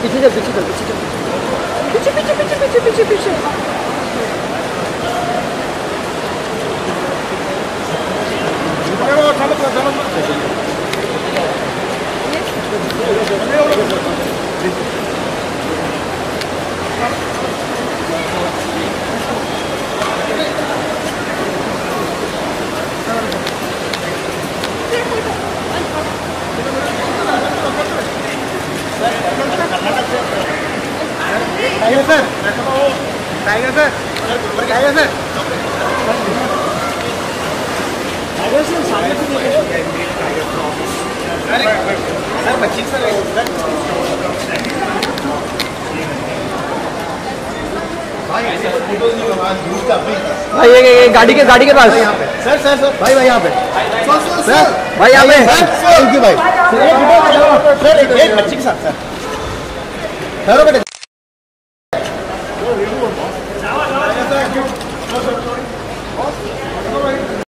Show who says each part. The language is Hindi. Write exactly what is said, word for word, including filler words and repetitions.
Speaker 1: पीछे चल पीछे चल पीछे चल पीछे पीछे पीछे पीछे पीछे पीछे tiger sir tiger sir tiger sir tiger sir सामने से देखिए सर बच्ची सर भाई ये गाड़ी के गाड़ी के पास सर सर सर भाई भाई यहाँ पे सर भाई यहाँ पे थैंक यू भाई सर एक बच्ची के साथ सर सर बेटे